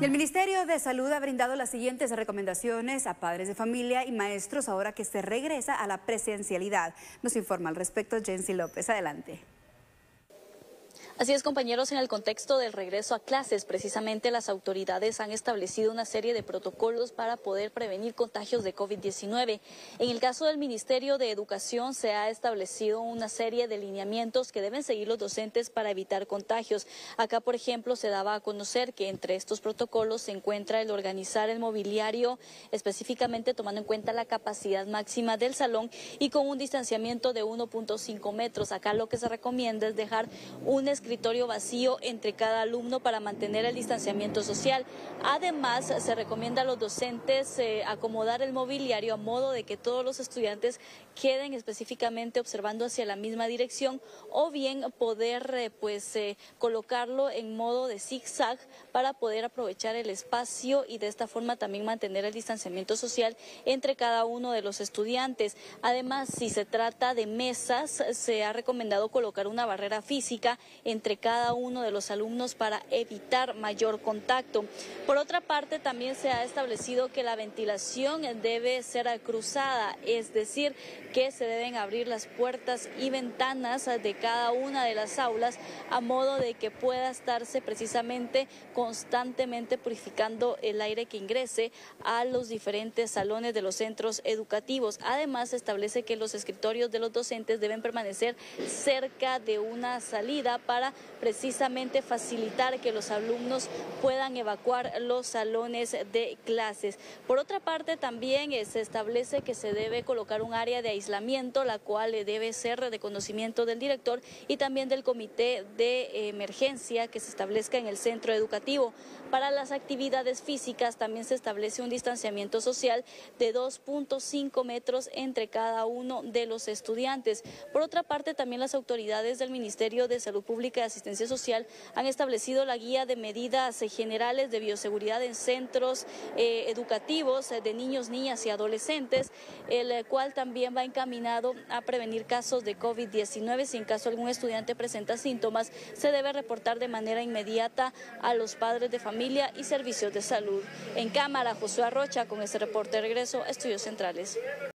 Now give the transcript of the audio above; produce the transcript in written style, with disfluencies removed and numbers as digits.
El Ministerio de Salud ha brindado las siguientes recomendaciones a padres de familia y maestros ahora que se regresa a la presencialidad. Nos informa al respecto Jency López. Adelante. Así es, compañeros, en el contexto del regreso a clases, precisamente las autoridades han establecido una serie de protocolos para poder prevenir contagios de COVID-19. En el caso del Ministerio de Educación se ha establecido una serie de lineamientos que deben seguir los docentes para evitar contagios. Acá, por ejemplo, se daba a conocer que entre estos protocolos se encuentra el organizar el mobiliario, específicamente tomando en cuenta la capacidad máxima del salón y con un distanciamiento de 1.5 metros. Acá lo que se recomienda es dejar un escritorio vacío entre cada alumno para mantener el distanciamiento social. Además, se recomienda a los docentes acomodar el mobiliario a modo de que todos los estudiantes queden específicamente observando hacia la misma dirección, o bien poder colocarlo en modo de zigzag para poder aprovechar el espacio y de esta forma también mantener el distanciamiento social entre cada uno de los estudiantes. Además, si se trata de mesas, se ha recomendado colocar una barrera física entre cada uno de los alumnos para evitar mayor contacto. Por otra parte, también se ha establecido que la ventilación debe ser cruzada, es decir, que se deben abrir las puertas y ventanas de cada una de las aulas a modo de que pueda estarse precisamente constantemente purificando el aire que ingrese a los diferentes salones de los centros educativos. Además, se establece que los escritorios de los docentes deben permanecer cerca de una salida para precisamente facilitar que los alumnos puedan evacuar los salones de clases. Por otra parte, también se establece que se debe colocar un área de aislamiento, la cual debe ser de conocimiento del director y también del comité de emergencia que se establezca en el centro educativo. Para las actividades físicas también se establece un distanciamiento social de 2.5 metros entre cada uno de los estudiantes. Por otra parte, también las autoridades del Ministerio de Salud Pública y Asistencia Social han establecido la guía de medidas generales de bioseguridad en centros educativos de niños, niñas y adolescentes, el cual también va encaminado a prevenir casos de COVID-19. Si en caso algún estudiante presenta síntomas, se debe reportar de manera inmediata a los padres de familia y servicios de salud. En cámara, Josué Arrocha, con este reporte de regreso a Estudios Centrales.